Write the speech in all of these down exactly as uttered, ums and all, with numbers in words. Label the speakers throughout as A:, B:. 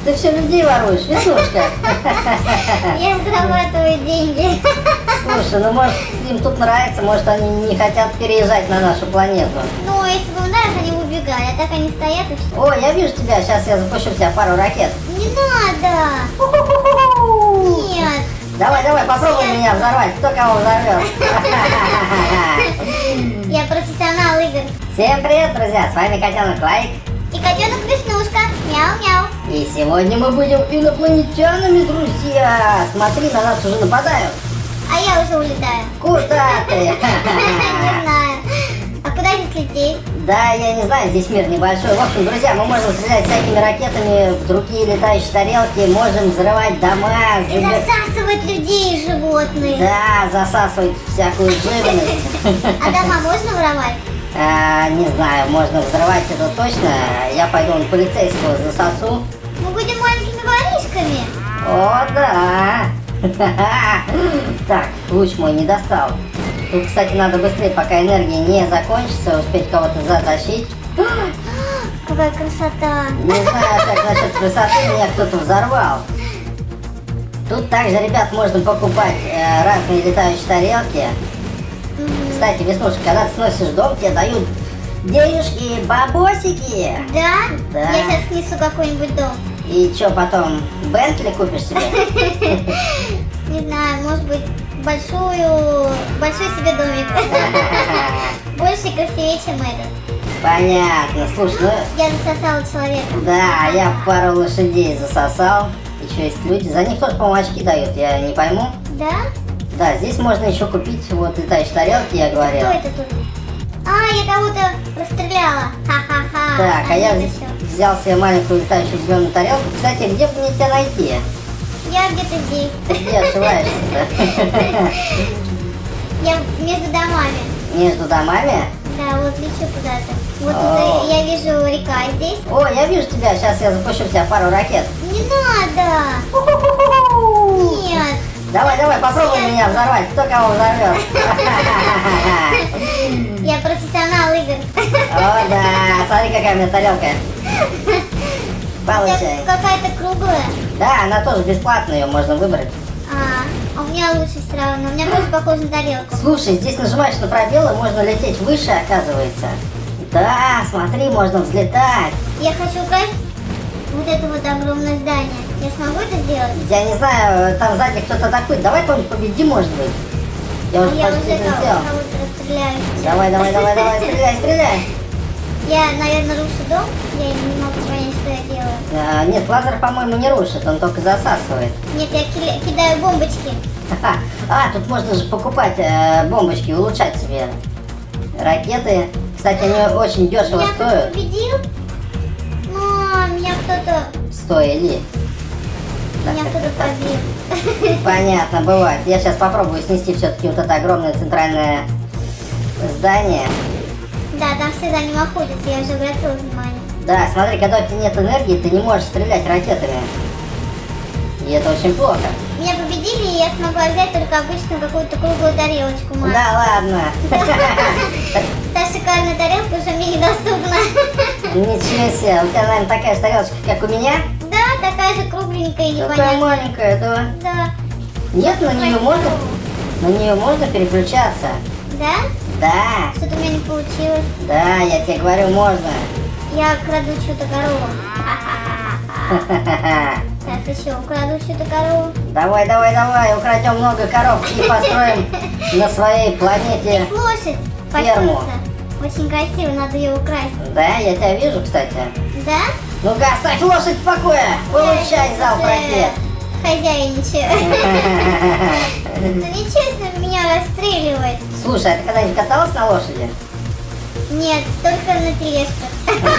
A: Ты все людей воруешь, Веснушка.
B: Я зарабатываю деньги.
A: Слушай, ну может им тут нравится, может они не хотят переезжать на нашу планету.
B: Ну, если бы им нравится, они убегали, а так они стоят и все.
A: О, я вижу тебя, сейчас я запущу в тебя пару ракет.
B: Не надо! Нет!
A: Давай, давай, попробуй меня взорвать, кто кого взорвет.
B: Я профессионал игр.
A: Всем привет, друзья, с вами Котенок Лайк.
B: И котенок Веснушка. Мяу-мяу.
A: И сегодня мы будем инопланетянами, друзья. Смотри, на нас уже нападают.
B: А я уже улетаю.
A: Куда ты?
B: Не знаю. А куда здесь лететь?
A: Да, я не знаю, здесь мир небольшой. В общем, друзья, мы можем стрелять всякими ракетами в другие летающие тарелки, можем взрывать дома.
B: И засасывать людей и животных.
A: Да, засасывать всякую живность.
B: А дома можно воровать?
A: А, не знаю, можно взрывать это точно. Я пойду на полицейского засосу.
B: Мы будем маленькими воришками.
A: О, да. Так, луч мой не достал. Тут, кстати, надо быстрее, пока энергия не закончится, успеть кого-то затащить.
B: Какая красота.
A: Не знаю, как насчет красоты, меня кто-то взорвал. Тут также, ребят, можно покупать э, разные летающие тарелки.
B: Мгм.
A: Кстати, Веснушка, когда ты сносишь дом, тебе дают денежки, бабосики.
B: Да?
A: Да.
B: Я сейчас снесу какой-нибудь дом.
A: И что потом, Бентли купишь себе?
B: Не знаю, может быть, большую, большой себе домик. Больше и красивее, чем этот.
A: Понятно. Слушай, ну
B: Я засосала человека.
A: да, я пару лошадей засосал. Еще есть люди, за них тоже, по-моему, очки дают, я не пойму.
B: Да?
A: Да, здесь можно еще купить вот летающие тарелки, я говорил.
B: Кто это тут? А, я кого-то расстреляла. Ха-ха-ха.
A: Так, а я
B: где-то
A: вз-
B: всё.
A: взял себе маленькую летающую зеленую тарелку. Кстати, где бы мне тебя найти?
B: Я где-то здесь.
A: Ты где ошиваешься-то?
B: Я между домами.
A: Между домами?
B: Да, вот лечу куда-то. Вот
A: О.
B: уже я вижу река здесь.
A: О, я вижу тебя, сейчас я запущу в тебя пару ракет.
B: Не надо. Нет.
A: Давай, давай, попробуй
B: Я-
A: меня взорвать, кто кого взорвет.
B: Я профессионал игр.
A: О, да, смотри, какая у меня тарелка. Получай.
B: Это какая-то круглая.
A: Да, она тоже бесплатная, ее можно выбрать.
B: А, а у меня лучше все равно. У меня тоже похоже на тарелку.
A: Слушай, здесь нажимаешь на пробел, и можно лететь выше, оказывается. Да, смотри, можно взлетать.
B: Я хочу украсть вот это вот огромное здание. Я смогу это сделать?
A: Я не знаю, там сзади кто-то такой. Давай кого-нибудь победим, может быть. Я уже
B: Я
A: почти
B: уже
A: это
B: кого-
A: сделал.
B: кого-то расстреляю.
A: Давай, давай, давай, давай, стреляй, стреляй.
B: Я, наверное, рушу дом. Я не могу понять, что я делаю.
A: А, нет, лазер, по-моему, не рушит, он только засасывает.
B: Нет, я ки- кидаю бомбочки.
A: Ха-ха. А, тут можно же покупать э, бомбочки, улучшать себе ракеты. Кстати, они очень дешево
B: Меня кто-то
A: стоят.
B: победил? Но меня кто-то...
A: Стоили.
B: Меня
A: Так,
B: кто-то
A: так, так.
B: побил.
A: Понятно, бывает. Я сейчас попробую снести все-таки вот это огромное центральное здание.
B: Да, там все за ним охотятся, я уже обратила внимание.
A: Да, смотри, когда у тебя нет энергии, ты не можешь стрелять ракетами. И это очень плохо.
B: Меня победили, и я смогла взять только обычную какую-то круглую тарелочку. Маш.
A: Да ладно.
B: Та шикарная тарелка уже мне недоступна.
A: Ничего себе, у тебя, наверное, такая же тарелочка, как у меня?
B: Да, такая же кругленькая и
A: Такая
B: непонятная.
A: маленькая, да.
B: Да.
A: Нет, на нее можно, на нее можно переключаться.
B: Да?
A: Да,
B: Что-то у меня не получилось.
A: да, я тебе говорю, можно.
B: Я краду чью-то корову. Сейчас еще украду чью-то корову.
A: Давай, давай, давай, украдем много коров и построим на своей планете.
B: Здесь лошадь
A: Ферму.
B: пасется. Очень красиво, надо ее украсть.
A: Да, я тебя вижу, кстати.
B: Да?
A: Ну-ка, оставь лошадь в покое. Получай
B: Я
A: залп
B: уже
A: ракет.
B: хозяйничаю. Ну нечестно меня расстреливать.
A: Слушай, а ты когда-нибудь каталась на лошади?
B: Нет, только на тележках.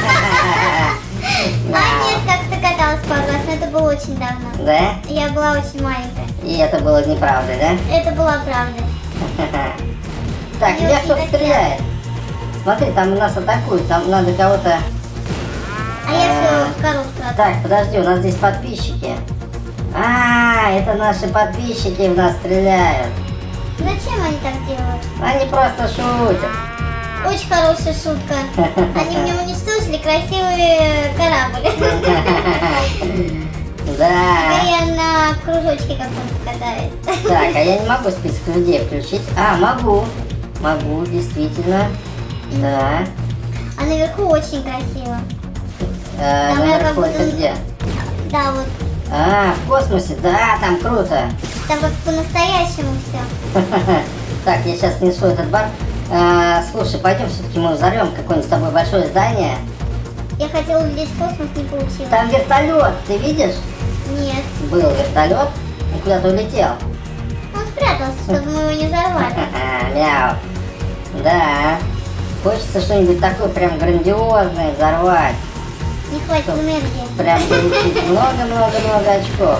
B: А нет, как-то каталась пару раз, но это было очень давно.
A: Да?
B: Я была очень маленькая.
A: И это было неправдой, да?
B: Это была правда.
A: Так,
B: Они
A: меня
B: очень
A: кто-то
B: хотят.
A: стреляет. Смотри, там нас атакуют, там надо кого-то...
B: А я все коров краду.
A: Так, подожди, у нас здесь подписчики. А, это наши подписчики в нас стреляют.
B: Зачем они так делают?
A: Они просто шутят.
B: Очень хорошая шутка. Они мне уничтожили красивый корабль. кружочке каком-то катаюсь.
A: Так, а я не могу список людей включить. А, могу. Могу, действительно. Да.
B: А наверху очень красиво.
A: Э,
B: Там я как
A: наверху
B: будто-
A: это где?
B: Да, вот.
A: А, в космосе, да, там круто.
B: Там как по-настоящему все.
A: Так, я сейчас несу этот бар. А, слушай, пойдем все-таки мы взорвем какое-нибудь с тобой большое здание.
B: Я хотела улететь в космос, не получилось.
A: Там вертолет, ты видишь?
B: Нет.
A: Был вертолет и куда-то улетел.
B: Он спрятался, чтобы мы его не взорвали.
A: Ха-ха, мяу. Да. Хочется что-нибудь такое прям грандиозное взорвать.
B: Не хватит энергии.
A: Прям получить много-много-много очков.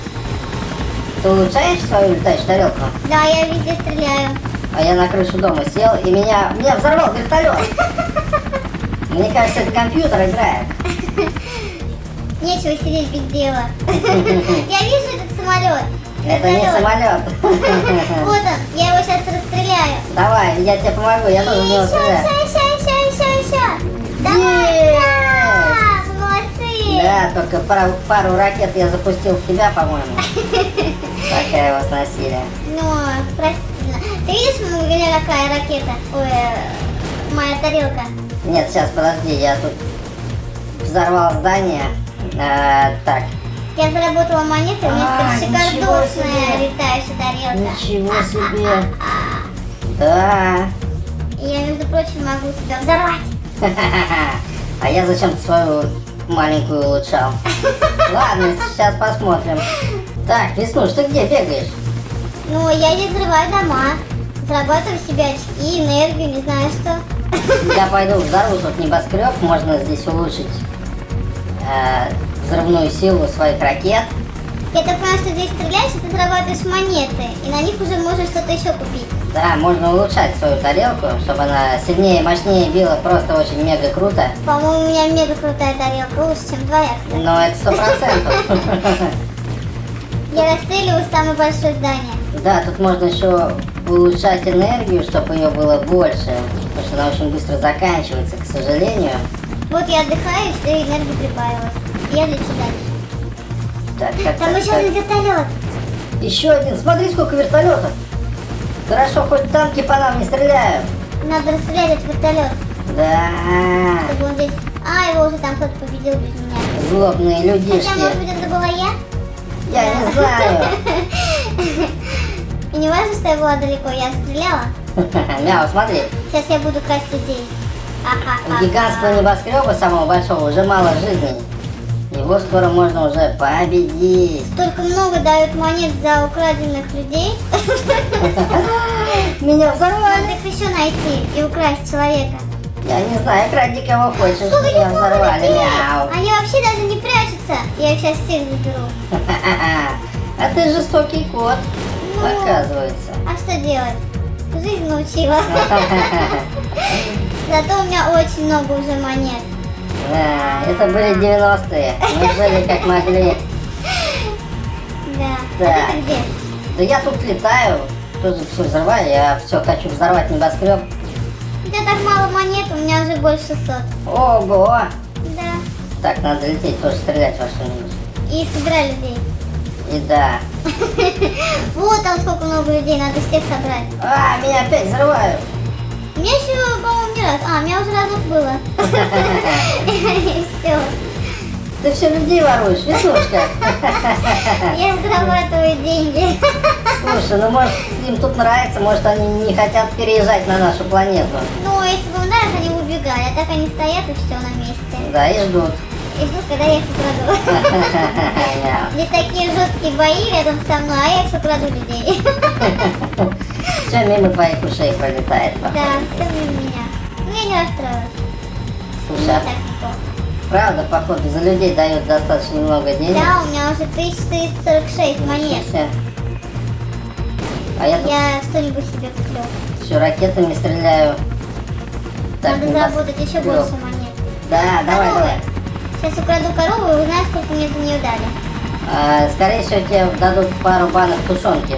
A: Ты улучшаешь свою летающую тарелку?
B: Да, я везде стреляю.
A: А я на крышу дома сел, и меня, меня взорвал вертолет. Мне кажется, это компьютер играет.
B: Нечего сидеть без дела. Я вижу этот самолет.
A: Это не
B: Вертолет.
A: самолет.
B: Вот он, я его сейчас расстреляю.
A: Давай, я тебе помогу, я тоже в него
B: Еще,
A: стреляю.
B: еще, еще, еще, еще. Давай,
A: Есть!
B: да, молодцы.
A: Да, только пару, пару ракет я запустил в тебя, по-моему. Такая его сносили.
B: Ну, простительно. Ты видишь, у меня какая ракета? Ой, э, моя тарелка.
A: Нет, сейчас, подожди, я тут взорвал здание. А, так,
B: Я заработала монеты, у меня
A: А,
B: теперь
A: ничего
B: шикардосная
A: себе.
B: летающая тарелка.
A: ничего себе. Да.
B: И я, между прочим, могу тебя взорвать.
A: А я зачем-то свою маленькую улучшал. Ладно, сейчас посмотрим. Так, Веснуш, ты где бегаешь?
B: Ну, я здесь взрываю дома. Зарабатываю себе очки, энергию, не знаю что.
A: Я пойду взорву тут небоскреб, можно здесь улучшить э, взрывную силу своих ракет.
B: Я так понимаю, что здесь стреляешь, и ты зарабатываешь монеты. И на них уже можно что-то еще купить.
A: Да, можно улучшать свою тарелку, чтобы она сильнее и мощнее била, просто очень мега круто.
B: По-моему, у меня мега крутая тарелка, лучше, чем твоя, кстати.
A: Но это сто процентов.
B: Я расстреливаю самое большое здание.
A: Да, тут можно еще улучшать энергию, чтобы ее было больше, потому что она очень быстро заканчивается, к сожалению.
B: Вот я отдыхаю, и все, энергии прибавилось. Я лечу дальше.
A: Так, так,
B: Там
A: так,
B: еще
A: так.
B: один вертолет.
A: Еще один. Смотри, сколько вертолетов. Хорошо, хоть танки по нам не стреляют.
B: Надо расстрелять этот вертолет,
A: Да.
B: чтобы он здесь... А, его уже там кто-то победил без меня.
A: Злобные
B: Хотя,
A: людишки.
B: может быть, это была я?
A: Я не знаю.
B: И не важно, что я была далеко, я стреляла.
A: Мяу, смотри.
B: Сейчас я буду красть людей.
A: У гигантского небоскреба самого большого уже мало жизней. Его скоро можно уже победить.
B: Столько много дают монет за украденных людей.
A: Меня
B: Надо
A: взорвали.
B: их еще найти и украсть человека.
A: Я не знаю, кради кого хочешь.
B: Сколько
A: Меня
B: них много
A: взорвали.
B: людей?
A: Мяу.
B: Они вообще даже не прячутся. Я их сейчас всех заберу.
A: А ты жестокий кот,
B: Ну.
A: оказывается.
B: А что делать? Жизнь научила. Зато у меня очень много уже монет.
A: Да, это были девяностые. Мы жили как могли.
B: Да.
A: Да.
B: А ты где?
A: Да я тут летаю, тоже все взрываю, я все хочу взорвать небоскреб.
B: У тебя так мало монет, у меня уже больше шестисот.
A: Ого!
B: Да.
A: Так, надо лететь, тоже стрелять во что-нибудь.
B: И собирай людей.
A: И да.
B: Вот там сколько много людей, надо всех собрать.
A: А, меня опять взрывают.
B: У меня еще, по-моему, не раз. А, у меня уже разок было. И все.
A: Ты все людей воруешь, Веснушка.
B: Я зарабатываю деньги.
A: Слушай, ну может им тут нравится, может они не хотят переезжать на нашу планету.
B: Ну, если бы им нравится, они убегали. А так они стоят и все на месте.
A: Да, и ждут.
B: И ждут, когда я их украду. Здесь такие жесткие бои рядом со мной, а я все краду людей.
A: Все мимо твоих ушей пролетает.
B: Да, все мимо меня. Ну, я не расстроилась. Мне
A: Слушай, а
B: так неплохо.
A: правда, походу, за людей дают достаточно много денег.
B: Да, у меня уже тысяча четыреста сорок шесть монет.
A: Всё. А я тут
B: Я что-нибудь себе куплю.
A: все ракетами стреляю. Так,
B: Надо
A: не
B: заработать еще
A: пострел.
B: больше монет.
A: Да, давай,
B: Коровы.
A: давай.
B: Сейчас украду корову и узнаю, сколько мне за нее дали.
A: А, скорее всего, тебе дадут пару банок тушенки.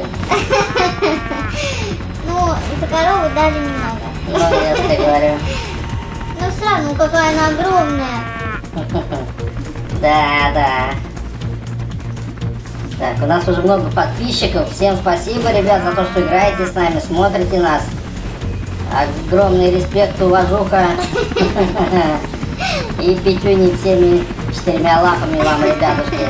B: Ну, за корову дали немного.
A: Ну, я тебе говорю.
B: Ну, все равно, какая она огромная.
A: Да, да. Так, у нас уже много подписчиков. Всем спасибо, ребят, за то, что играете с нами, смотрите нас. Огромный респект, уважуха. И пятюни всеми четырьмя лапами вам, ребятушки.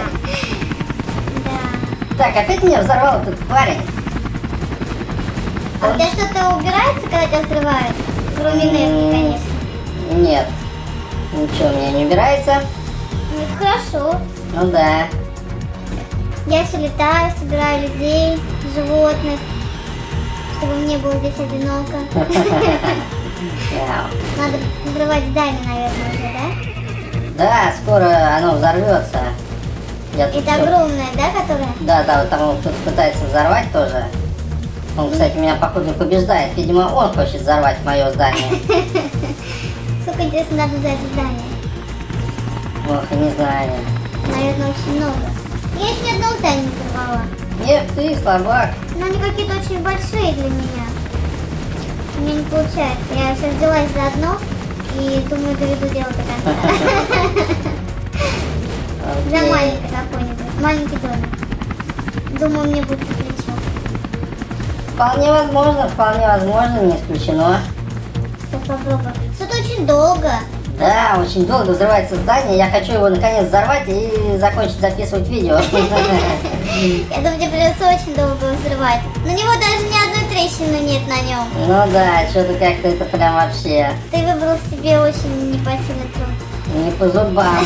B: Да.
A: Так, опять меня взорвал этот парень.
B: А у тебя что-то убирается, когда тебя взрывают? Кроме энергии, конечно.
A: Нет. Ничего у меня не убирается.
B: Ну, это хорошо.
A: Ну да.
B: Я все летаю, собираю людей, животных, чтобы мне было здесь одиноко. Надо взрывать здание, наверное, уже, да?
A: Да, скоро оно взорвется. Я тут
B: Это
A: всё-
B: огромное, да, которое?
A: Да, да, вот там он кто-то пытается взорвать тоже. Он, кстати, меня походу побеждает. Видимо, он хочет взорвать мое здание.
B: Сколько, интересно, надо за это здание?
A: Ох, и не знаю.
B: Наверное, очень много. Я еще ни одного здания не взорвала.
A: Эх ты, слабак.
B: Но они какие-то очень большие для меня. У меня не получается. Я сейчас взялась за одно и думаю, доведу дело до конца. За
A: Окей.
B: маленький какой-нибудь. Маленький домик. Думаю, мне будет плечо.
A: Вполне возможно, вполне возможно, не исключено.
B: Сейчас попробую. Что-то очень долго.
A: Да, очень долго взрывается здание. Я хочу его наконец взорвать и закончить записывать видео.
B: Я думаю, тебе придется очень долго взрывать. На него даже ни одной трещины нет на нем.
A: Ну да, что-то как-то это прям вообще
B: Ты выбрал себе очень непосильный труд.
A: не по зубам.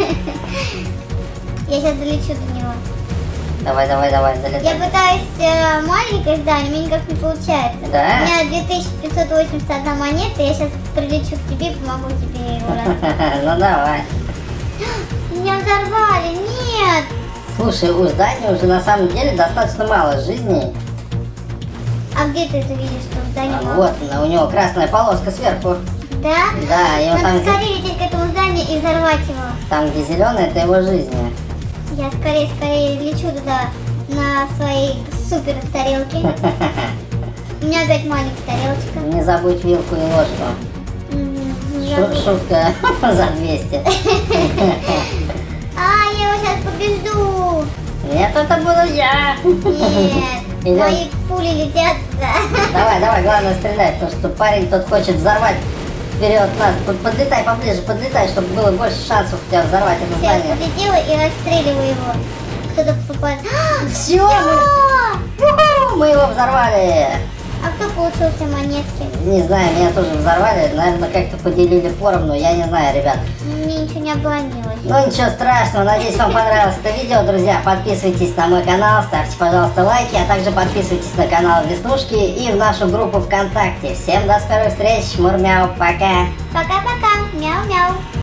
B: Я сейчас долечу до него.
A: Давай, давай, давай,
B: Я
A: залетай.
B: пытаюсь э, маленькое здание, у меня никак не получается.
A: Да?
B: У меня две тысячи пятьсот восемьдесят одна монета, я сейчас прилечу к тебе и помогу тебе его разбить.
A: Ну давай.
B: Меня взорвали, нет!
A: Слушай, у здания уже на самом деле достаточно мало жизней.
B: А где ты это видишь, что здание
A: А,
B: мало?
A: Вот, на- у него красная полоска сверху.
B: Да?
A: Да, и вот
B: Надо
A: там, где,
B: скорее лететь к этому зданию и взорвать его.
A: там, где зеленый, это его жизни.
B: Я скорее, скорее лечу туда на своей супер тарелке. У меня опять маленькая тарелочка.
A: Не забудь вилку и ложку.
B: Мгм, не
A: Шу-
B: забуду.
A: Шутка за двести.
B: А, я его сейчас побежду.
A: Нет, это буду я.
B: Нет,
A: Идем.
B: мои пули летят туда.
A: Давай, давай, главное стреляй, потому что парень тот хочет взорвать вперед нас. Под- Подлетай поближе, подлетай, чтобы было больше шансов у тебя взорвать это
B: Я
A: здание.
B: подлетела и расстреливаю его. Кто-то попадает.
A: Все, мы его взорвали.
B: А кто получился монетки?
A: Не знаю, меня тоже взорвали, наверное, как-то поделили поровну, я не знаю, ребят.
B: Мне ничего не обломилось.
A: Ну ничего страшного, надеюсь, вам понравилось это видео, друзья. Подписывайтесь на мой канал, ставьте, пожалуйста, лайки, а также подписывайтесь на канал Веснушки и в нашу группу ВКонтакте. Всем до скорых встреч, мурмяу, пока!
B: Пока-пока. Мяу-мяу.